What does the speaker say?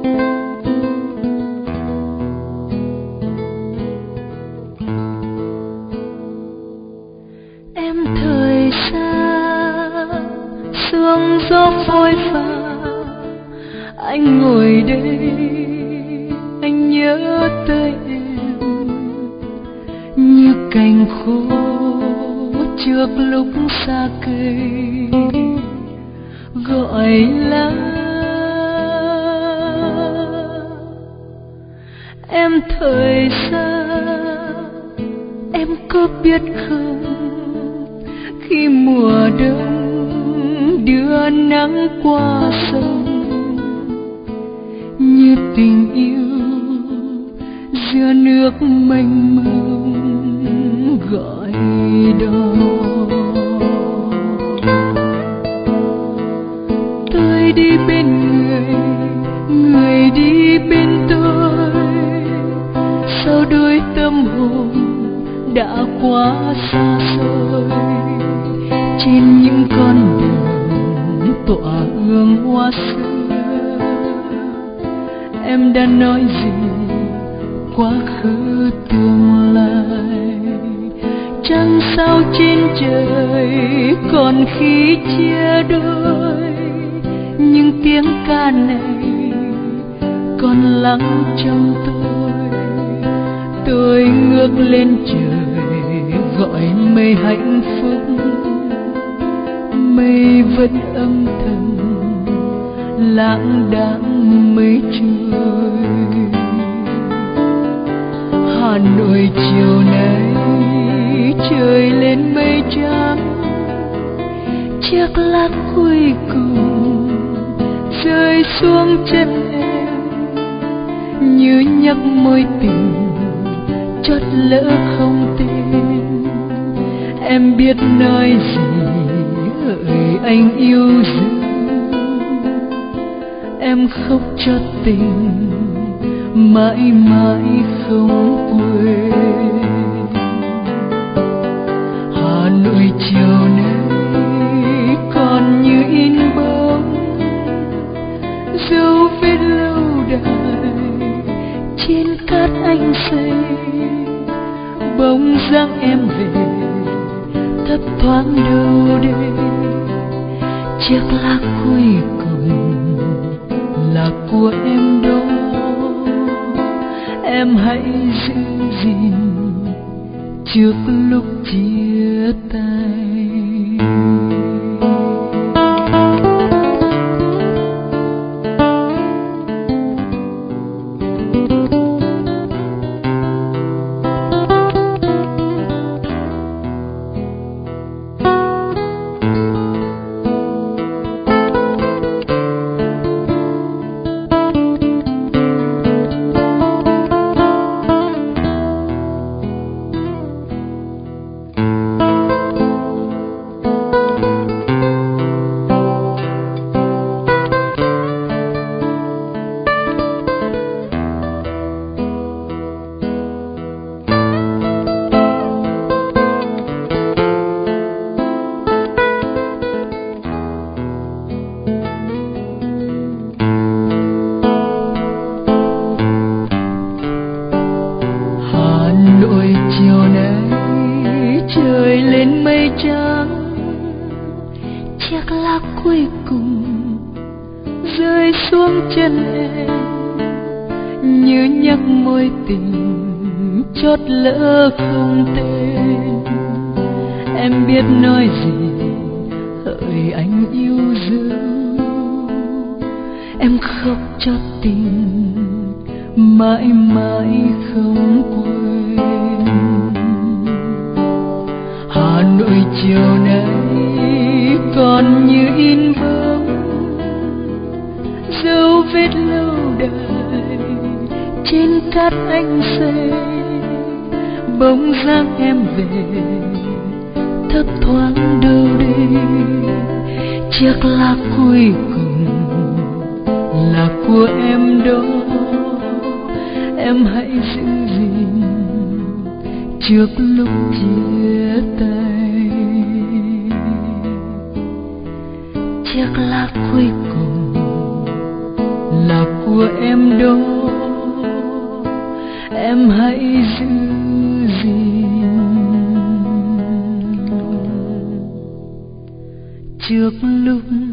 sương gió phôi pha, anh ngồi đây anh nhớ tới em như cành khô trước lúc xa cây gọi lá. Em thời xa em có biết không, khi mùa đông đưa nắng qua sông, như tình yêu giữa nước mênh mông gọi đó. Tôi đi bên người, người đi bên tôi, sau đôi tâm hồn đã quá xa xôi. Trên những con đường tỏa hương hoa xưa, em đã nói gì quá khứ tương lai. Trăng sao trên trời còn khi chia đôi, nhưng tiếng ca này còn lắng trong tôi. Tôi ngước lên trời gọi mây hạnh phúc, mây vẫn âm thầm lãng đãng mây trôi. Hà Nội chiều nay trời lên mây trắng, chiếc lá cuối cùng rơi xuống chân em như nhắc mối tình chót lỡ không tên. Em biết nói gì hỡi anh yêu dấu, em khóc cho tình mãi mãi không quên. Hà Nội chiều nay còn như in bóng dấu vết lâu đài trên cát anh xây. Bóng dáng em về thấp thoáng đâu đây, chiếc lá cuối cùng là của em đó. Em hãy giữ gìn trước lúc chia tay. Chiều nay trời lên mây trắng, chiếc lá cuối cùng rơi xuống chân em như nhắc mối tình chót lỡ không tên. Em biết nói gì hỡi anh yêu dấu, em khóc cho tình mãi mãi không quên. Hà Nội chiều nay còn như in bóng dấu vết lâu đài trên cát anh xây. Bóng dáng em về thấp thoáng đâu đây, chiếc lá cuối cùng là của em đó. Em hãy giữ gìn trước lúc chia tay, chiếc lá cuối cùng là của em đó, em hãy giữ gìn. Trước lúc